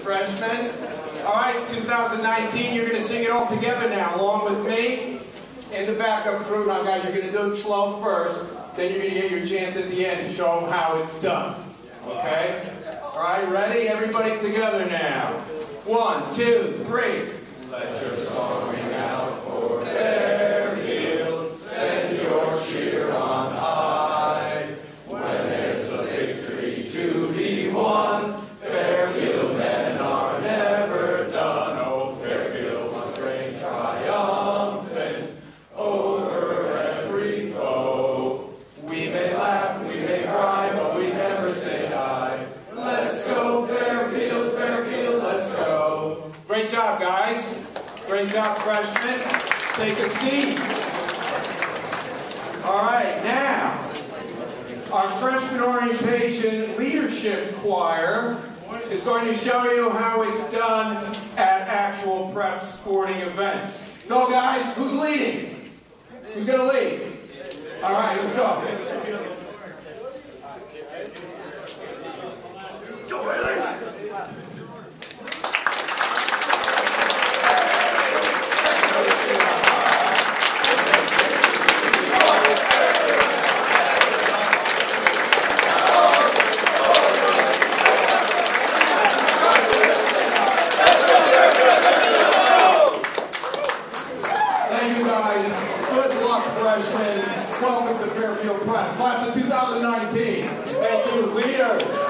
Freshmen. All right, 2019, you're going to sing it all together now, along with me and the backup crew. Now, guys, you're going to do it slow first, then you're going to get your chance at the end to show them how it's done. Okay? All right, ready? Everybody together now. 1, 2, 3. Let your song ring out for Fairfield. Send your cheer on high. When there's a victory to be won, Fairfield men are never done. Oh, Fairfield must reign triumphant over every foe. We may laugh, we may cry, but we never say die. Let's go, Fairfield, Fairfield, let's go. Great job, guys. Great job, freshmen. Take a seat. All right, now, our freshman orientation leadership choir is going to show you how it's done at actual prep sporting events. Go, guys. Who's leading? Who's going to lead? All right, let's go. Freshmen, welcome to Fairfield Prep, class of 2019. Thank you, leaders.